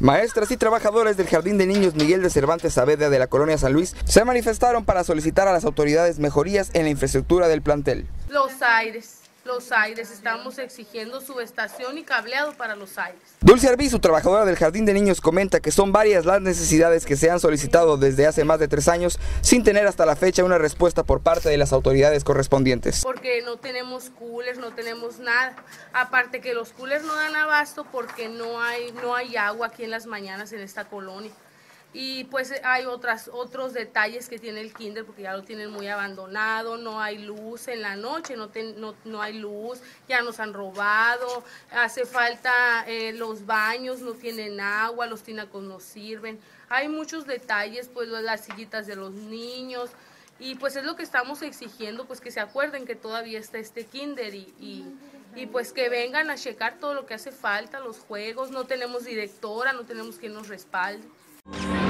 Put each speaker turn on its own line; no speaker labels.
Maestras y trabajadores del Jardín de Niños Miguel de Cervantes Saavedra de la Colonia San Luis se manifestaron para solicitar a las autoridades mejorías en la infraestructura del plantel.
Los aires, estamos exigiendo subestación y cableado para los aires.
Dulce Arbizu, trabajadora del Jardín de Niños, comenta que son varias las necesidades que se han solicitado desde hace más de 3 años sin tener hasta la fecha una respuesta por parte de las autoridades correspondientes.
Porque no tenemos coolers, no tenemos nada. Aparte que los coolers no dan abasto porque no hay agua aquí en las mañanas en esta colonia. Y pues hay otros detalles que tiene el kinder porque ya lo tienen muy abandonado, no hay luz en la noche, no hay luz, ya nos han robado, hace falta los baños, no tienen agua, los tinacos no sirven. Hay muchos detalles, pues las sillitas de los niños y pues es lo que estamos exigiendo, pues que se acuerden que todavía está este kinder y pues que vengan a checar todo lo que hace falta, los juegos, no tenemos directora, no tenemos quien nos respalde.